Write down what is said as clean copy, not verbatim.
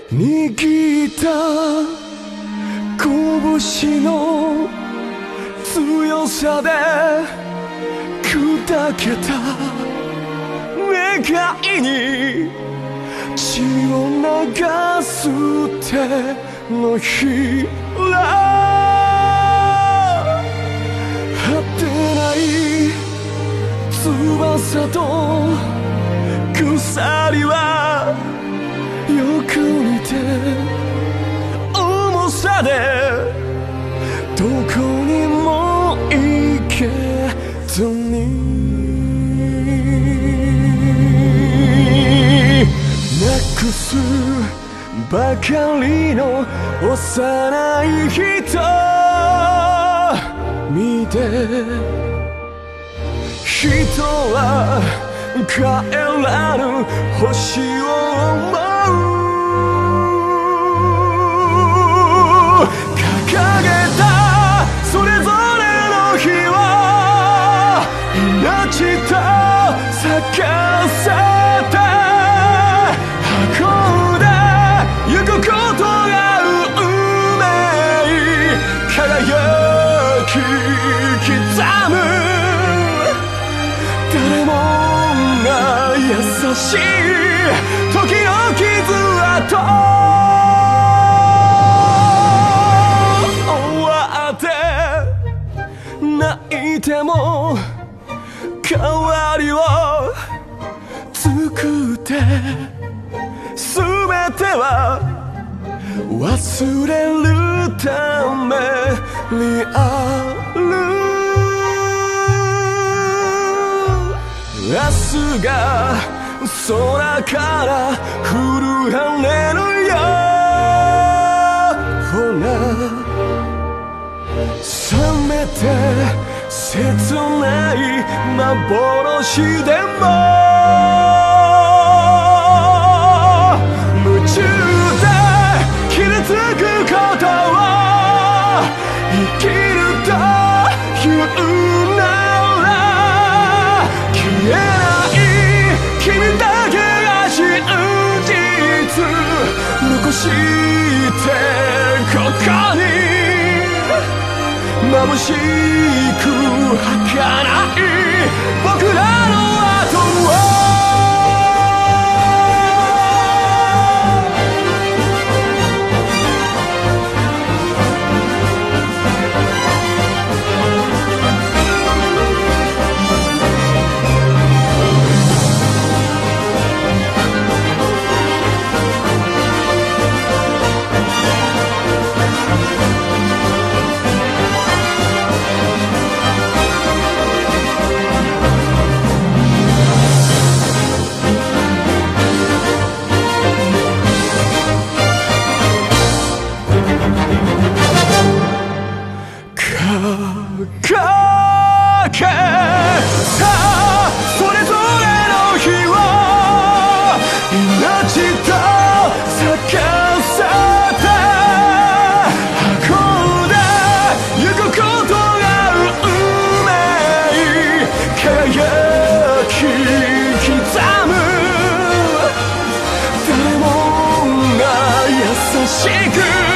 握った拳の強さで砕けた願いに血を流す手のひら果てない翼と鎖はよく似て重さでどこにも行けずになくすばかりの幼い瞳で人は帰らぬ星を思う掲げたそれぞれの日は命と咲かせて運んでゆくことが運命輝き刻む誰もが優しい時の傷跡終わって泣いても代わりを作って全ては忘れるためにある明日が空から降る羽のような冷めて切ない幻でも夢中で傷つくことを生きるというなら消えない君だけが真実残してここに眩しく儚い僕らの後をかけたそれぞれの日を命と咲かせて運んでゆくことが運命輝き刻む誰もが優しく